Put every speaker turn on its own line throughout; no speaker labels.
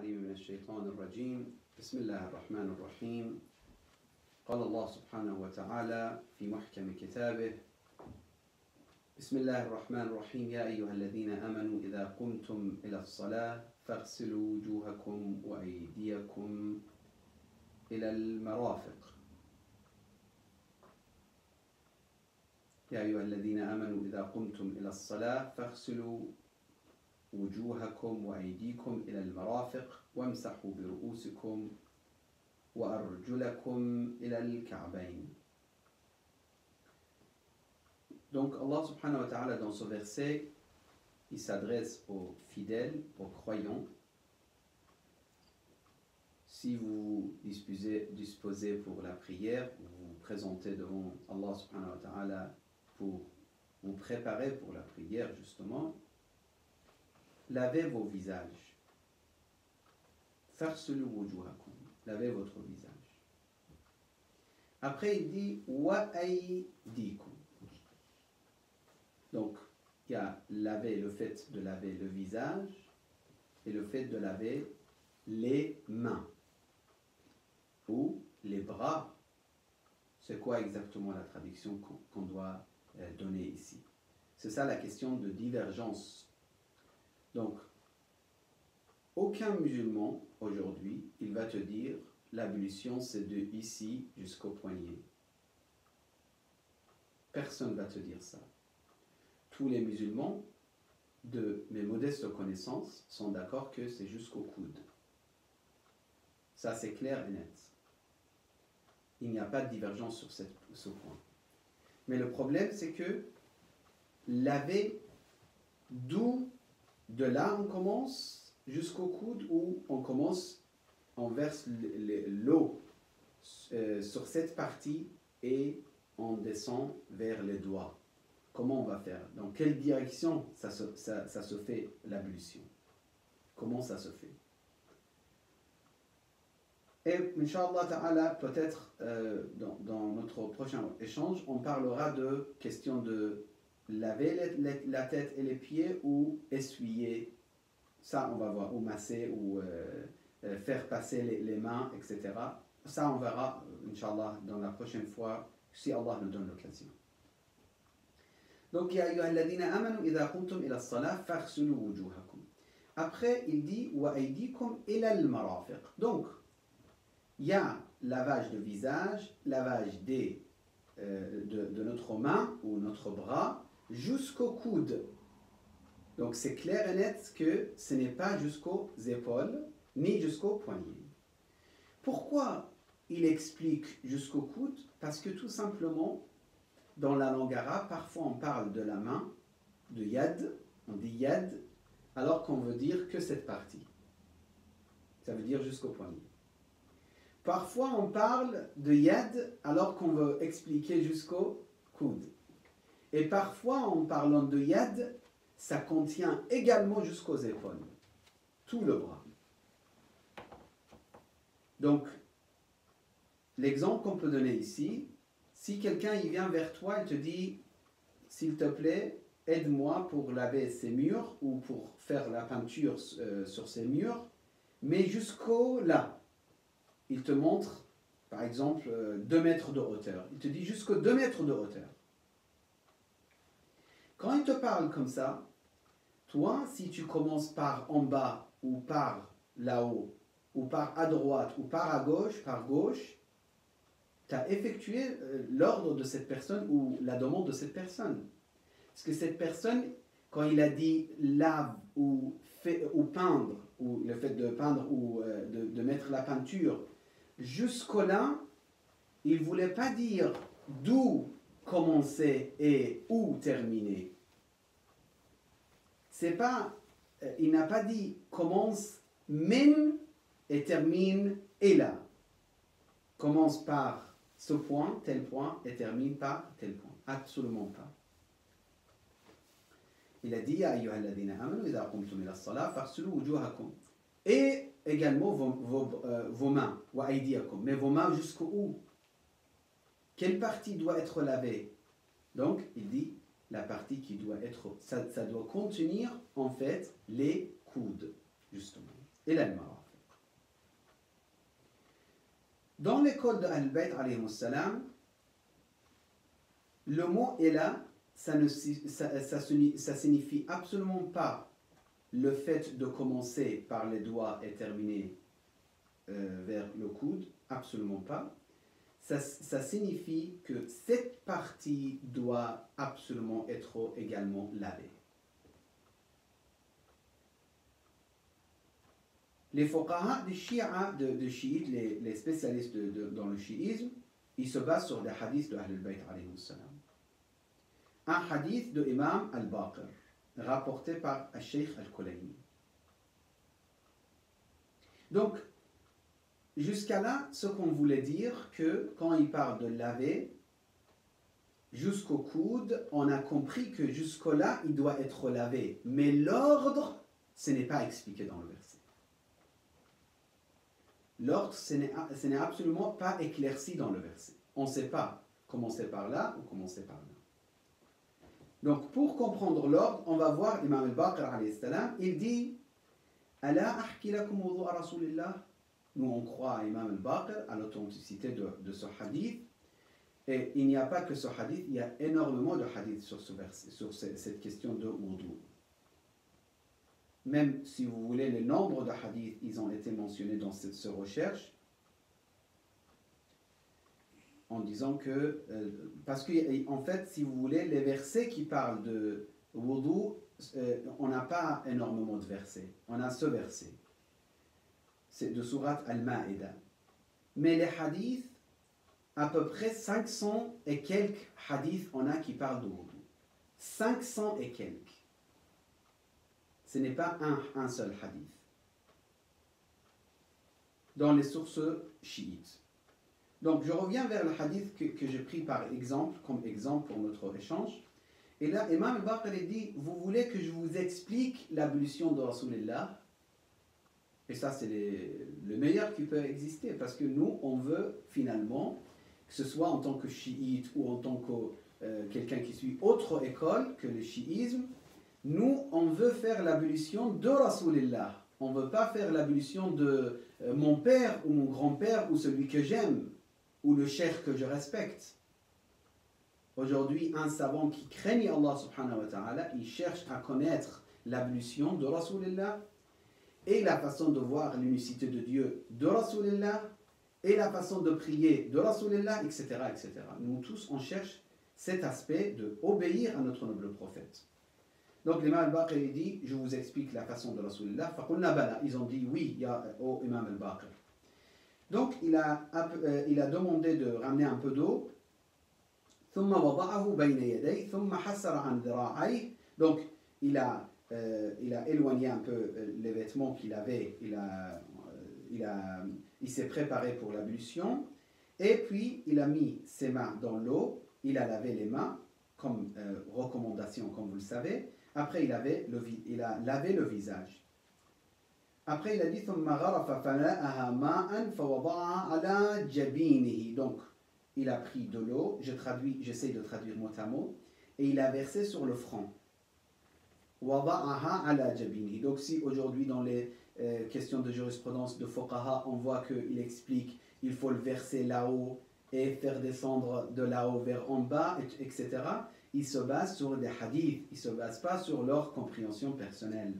العليم من الشيطان الرجيم. بسم الله الرحمن الرحيم. قال الله سبحانه وتعالى في محكم كتابه: بسم الله الرحمن الرحيم. يا أيها الذين آمنوا إذا قمتم إلى الصلاة فاغسلوا وجوهكم وأيديكم إلى المرافق. يا أيها الذين آمنوا إذا قمتم إلى الصلاة فاغسلوا وجوهكم وأيديكم إلى المرافق وامسحوا برؤوسكم وأرجلكم إلى الكعبين. Donc Allah subhanahu wa ta'ala, dans ce verset, il s'adresse aux fidèles, aux croyants. Si vous disposez pour la prière, vous vous présentez devant Allah subhanahu wa ta'ala pour vous préparer pour la prière justement, lavez vos visages. Faghsilu wujuhakum. Lavez votre visage. Après il dit wa aydikum. Donc il y a le fait de laver le visage et le fait de laver les mains ou les bras. C'est quoi exactement la traduction qu'on doit donner ici? C'est ça la question de divergence. Donc, aucun musulman aujourd'hui, il va te dire l'ablution c'est de ici jusqu'au poignet. Personne ne va te dire ça. Tous les musulmans, de mes modestes connaissances, sont d'accord que c'est jusqu'au coude. Ça c'est clair et net. Il n'y a pas de divergence sur ce point. Mais le problème c'est que laver, d'où de là on commence jusqu'au coude, ou on commence, on verse l'eau sur cette partie et on descend vers les doigts. Comment on va faire? Dans quelle direction ça se fait l'ablution? Comment ça se fait? Et Inch'Allah Ta'ala, peut-être dans notre prochain échange, on parlera de question de laver la tête et les pieds ou essuyer. Ça on va voir, ou masser, ou faire passer les mains, etc. Ça on verra, Inch'Allah, dans la prochaine fois, si Allah nous donne l'occasion. Donc, ya ayyuhalladhina amanu idha qumtum ila as-salah faghsilu wujuhakum. Après, il dit wa aydikum ila al-marafiq. Donc, il y a lavage de visage, lavage de notre main ou notre bras jusqu'au coude. Donc, c'est clair et net que ce n'est pas jusqu'aux épaules ni jusqu'au poignet. Pourquoi il explique jusqu'au coude? Parce que tout simplement, dans la langue arabe, parfois on parle de la main, de yad, on dit yad, alors qu'on veut dire que cette partie. Ça veut dire jusqu'au poignet. Parfois on parle de yad, alors qu'on veut expliquer jusqu'au coude. Et parfois en parlant de yad, ça contient également jusqu'aux épaules, tout le bras. Donc, l'exemple qu'on peut donner ici, si quelqu'un il vient vers toi et te dit « S'il te plaît, aide-moi pour laver ces murs ou pour faire la peinture sur ces murs, mais jusqu'au là. » Il te montre, par exemple, 2 mètres de hauteur. Il te dit jusqu'aux 2 mètres de hauteur. Quand il te parle comme ça, toi, si tu commences par en bas ou par là-haut, ou par à droite ou par gauche, tu as effectué l'ordre de cette personne ou la demande de cette personne. Parce que cette personne, quand il a dit lave ou peindre, ou le fait de peindre ou de mettre la peinture, jusqu'au là, il ne voulait pas dire d'où commencer et où terminer. C'est pas, il n'a pas dit commence min et termine et là. Commence par ce point, tel point, et termine par tel point. Absolument pas. Il a dit Ya ayyuhalladhina amanu idha qumtum ila as-salah faghsilu wujuhakum. Et également vos mains, wa aydiyakum. Mais vos mains jusqu'où où? Quelle partie doit être lavée? Donc, il dit la partie qui doit être, ça doit contenir en fait les coudes, justement. Et la marafiq. Dans l'école de Ahl-Bayt alayhi salam, le mot ila, ça signifie absolument pas le fait de commencer par les doigts et terminer vers le coude, absolument pas. Ça signifie que cette partie doit absolument être également lavée. Les fuqaha des chiites, les spécialistes dans le chiisme, ils se basent sur des hadiths de Ahl al-Bayt alayhi salam. Un hadith de Imam al-Baqir, rapporté par al-Sheikh al-Kulayni. Donc, jusqu'à là, ce qu'on voulait dire, que quand il parle de laver, jusqu'au coude, on a compris que jusque-là, il doit être lavé. Mais l'ordre, ce n'est pas expliqué dans le verset. L'ordre, ce n'est absolument pas éclairci dans le verset. On ne sait pas commencer par là ou commencer par là. Donc, pour comprendre l'ordre, on va voir Imam al-Baqir alayhi salam, il dit « Ala ahki lakum wudu'a Rasulillah » Nous, on croit à Imam al-Baqir, à l'authenticité de ce hadith. Et il n'y a pas que ce hadith, il y a énormément de hadiths sur ce verset, sur cette question de wudu. Même si vous voulez, le nombre de hadiths, ils ont été mentionnés dans cette recherche, en disant que, parce qu'en fait, si vous voulez, les versets qui parlent de wudu, on n'a pas énormément de versets. On a ce verset. C'est de Surat Al-Ma'ida. Mais les hadiths, à peu près 500 et quelques hadiths, on a qui parlent de wudu. 500 et quelques. Ce n'est pas un seul hadith. Dans les sources chiites. Donc, je reviens vers le hadith que j'ai pris comme exemple pour notre échange. Et là, Imam al-Baqir dit, vous voulez que je vous explique l'ablution de Rasulullah? Et ça, c'est le meilleur qui peut exister. Parce que nous, on veut finalement, que ce soit en tant que chiite ou en tant que quelqu'un qui suit autre école que le chiisme, nous, on veut faire l'ablution de Rasulullah. On ne veut pas faire l'ablution de mon père ou mon grand-père ou celui que j'aime ou le cheikh que je respecte. Aujourd'hui, un savant qui craigne Allah subhanahu wa ta'ala, il cherche à connaître l'ablution de Rasulullah et la façon de voir l'unicité de Dieu de Rasulullah et la façon de prier de Rasulullah, etc., etc. Nous tous, on cherche cet aspect de obéir à notre noble prophète. Donc l'imam al-Baqir dit, je vous explique la façon de Rasulullah. Faqulna bala. Ils ont dit oui, au imam al-Baqir. Donc il a demandé de ramener un peu d'eau. ثم وضعه بين يديه ثم حسر عن ذراعيه. Donc il a éloigné un peu les vêtements qu'il avait. Il s'est préparé pour l'ablution. Et puis il a mis ses mains dans l'eau. Il a lavé les mains comme recommandation, comme vous le savez. Après, il a lavé le visage. Après, il a dit donc, il a pris de l'eau, j'essaie de traduire mot à mot, et il a versé sur le front. Donc, si aujourd'hui, dans les questions de jurisprudence de Fuqaha, on voit qu'il explique il faut le verser là-haut et faire descendre de là-haut vers en bas, etc. Ils se basent sur des hadiths, ils ne se basent pas sur leur compréhension personnelle.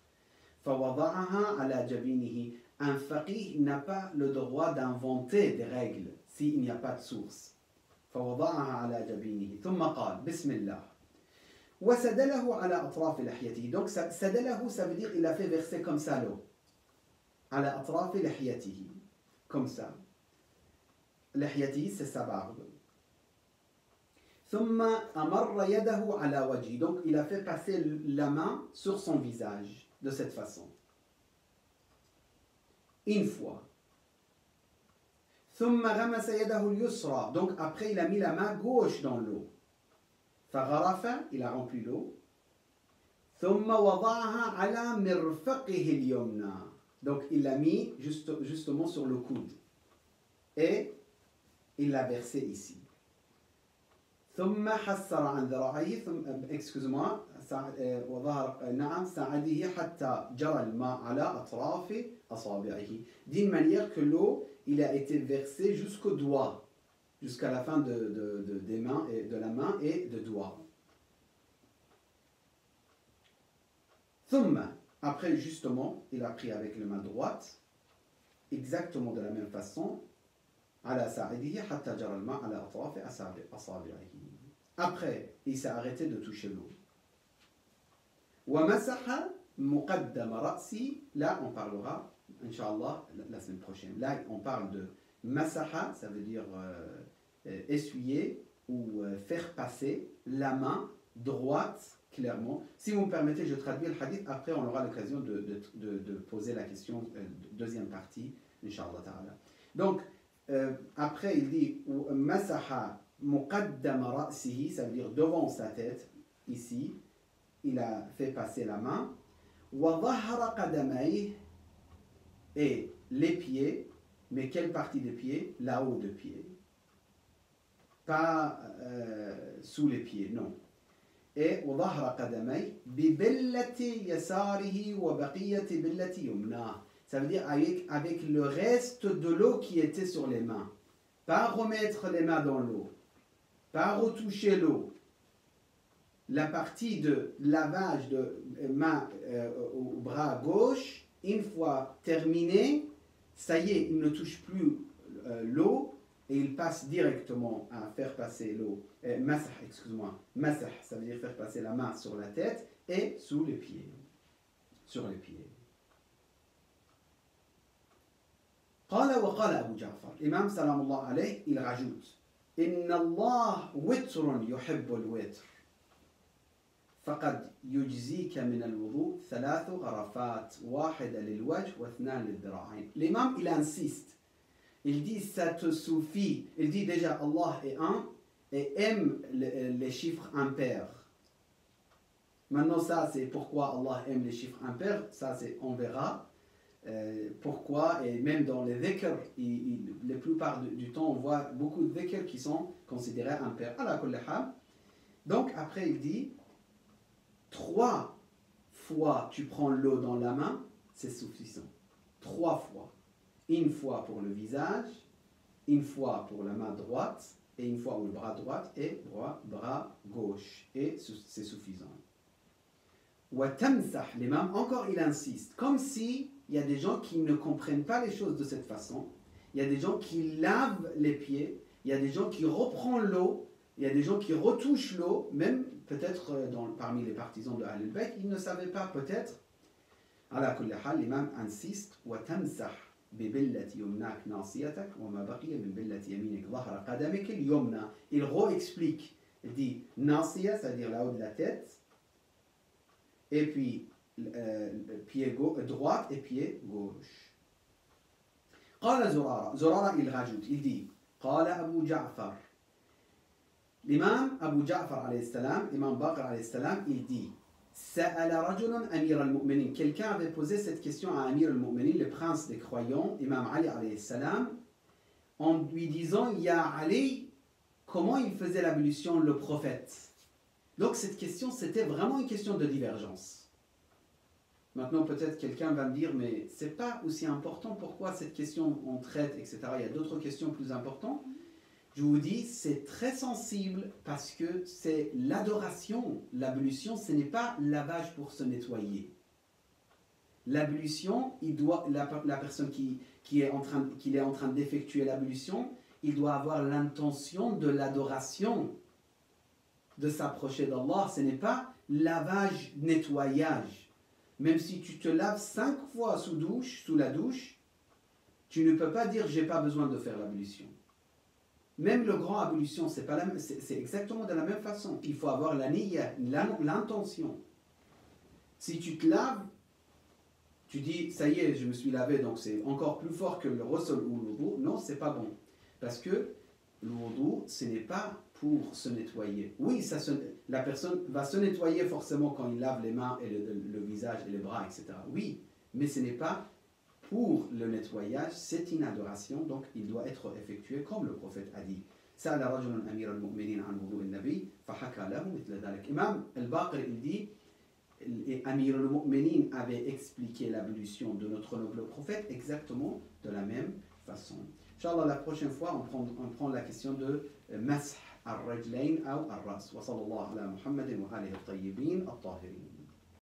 Un faqih n'a pas le droit d'inventer des règles s'il n'y a pas de source. Donc sadalahu, ça veut dire il a fait verser comme ça l'eau. Comme ça. Lihyatihi, c'est sa barbe. Donc il a fait passer la main sur son visage de cette façon. Une fois. Donc après il a mis la main gauche dans l'eau. Il a rempli l'eau. Donc il l'a mis justement sur le coude. Et il l'a versé ici. Excuse-moi, نعم ساعده حتى جرى الماء على أطراف أصابعه. D'une manière que l'eau, il a été versé jusqu'au doigt, jusqu'à la fin des mains et de la main et de doigt. ثم, après justement, il a pris avec la main droite, exactement de la même façon, على ساعده حتى جرى الماء على أطراف أصابعه. Après, il s'est arrêté de toucher l'eau. ومسح مقدم رأسي. Là, on parlera, Inch'Allah, la semaine prochaine. Là, on parle de masaha, ça veut dire essuyer ou faire passer la main droite, clairement. Si vous me permettez, je traduis le hadith. Après, on aura l'occasion de poser la question, deuxième partie, Inch'Allah ta'ala. Donc, après, il dit masaha muqaddam ra'sihi, ça veut dire devant sa tête, ici. Il a fait passer la main. Wa dhahra qadamayhi, et les pieds, mais quelle partie des pieds? Là-haut des pieds. Pas sous les pieds, non. Et وظهر قدمي ببلة يساره وبقية بلة يمناه. Ça veut dire avec le reste de l'eau qui était sur les mains. Pas remettre les mains dans l'eau. Pas retoucher l'eau. La partie de lavage de main au bras gauche, une fois terminé, ça y est, il ne touche plus l'eau et il passe directement à faire passer l'eau. Masah, excuse-moi. Masah, ça veut dire faire passer la main sur la tête et sous les pieds. Sur les pieds. قال وقال أبو جعفر. Imam salam Allah alayh, il rajoute إن الله وتر يحب الوتر. فقد يجزيك من الوضوء 3 غرفات واحدة للوجه واثنان للذراعين. L'imam il insiste, il dit ça te suffit, il dit déjà Allah est un et aime les chiffres impairs. Maintenant ça c'est pourquoi Allah aime les chiffres impairs, ça c'est on verra pourquoi, et même dans les dhikr, la plupart du temps on voit beaucoup de dhikr qui sont considérés impairs. Ala kulli hal. Donc après il dit 3 fois tu prends l'eau dans la main, c'est suffisant. 3 fois. Une fois pour le visage, une fois pour la main droite, et une fois pour le bras droit et bras gauche. Et c'est suffisant. وَتَمْسَحْ, l'imam, encore il insiste, comme si il y a des gens qui ne comprennent pas les choses de cette façon. Il y a des gens qui lavent les pieds, il y a des gens qui reprennent l'eau, il y a des gens qui retouchent l'eau, même peut-être parmi les partisans de Ahl al-Bayt, ils ne savaient pas peut-être. Ala kulli hal, l'imam insiste, وَتَمْسَحْ بِبِلَّةِ يُمْنَاكَ نَاصِيَتَكَ وَمَا بَقِيَ مِنْ بِلَّةِ يَمِينِكَ ظَهْرَ قَدَمِكَ الْيُمْنَى. Il re-explique, il dit nasiya, c'est-à-dire là-haut de la tête, et puis pied droit et pied gauche. قال زرارة il rajoute, il dit قال أبو جعفر. L'imam Abu Ja'far alayhi salam, Imam Baqir alayhi salam, il dit سأل رجل أمير المؤمنين. Quelqu'un avait posé cette question à Amir al-Mu'minin, le prince des croyants, Imam Ali alayhi salam, en lui disant Ya Ali, comment il faisait l'ablution le prophète? Donc cette question, c'était vraiment une question de divergence. Maintenant, peut-être quelqu'un va me dire, mais c'est pas aussi important, pourquoi cette question on traite, etc. Il y a d'autres questions plus importantes. Je vous dis, c'est très sensible parce que c'est l'adoration. L'ablution, ce n'est pas lavage pour se nettoyer. L'ablution, la personne qui est en train d'effectuer l'ablution, il doit avoir l'intention de l'adoration, de s'approcher d'Allah. Ce n'est pas lavage, nettoyage. Même si tu te laves 5 fois sous la douche, tu ne peux pas dire j'ai pas besoin de faire l'ablution. Même le grand ablution, c'est exactement de la même façon. Il faut avoir la niyya, l'intention. Si tu te laves, tu dis ça y est, je me suis lavé, donc c'est encore plus fort que le ghusl ou le wudu. Non, c'est pas bon. Parce que le wudu, ce n'est pas pour se nettoyer. Oui, la personne va se nettoyer forcément quand il lave les mains et le visage et les bras, etc. Oui, mais ce n'est pas pour le nettoyage, c'est une adoration, donc il doit être effectué comme le prophète a dit سأل رجل أمير المؤمنين عن وضوء النبي فحكى له مثل ذلك. Imam al-Baqir, il dit, Amir al-Mu'minin avait expliqué l'ablution de notre noble prophète exactement de la même façon. Inch'Allah, la prochaine fois, on prend la question de masah al-rajlayn ou al-ras. Wa sallallahu ala Muhammadin wa alihi al-tayyibin al-tahirin.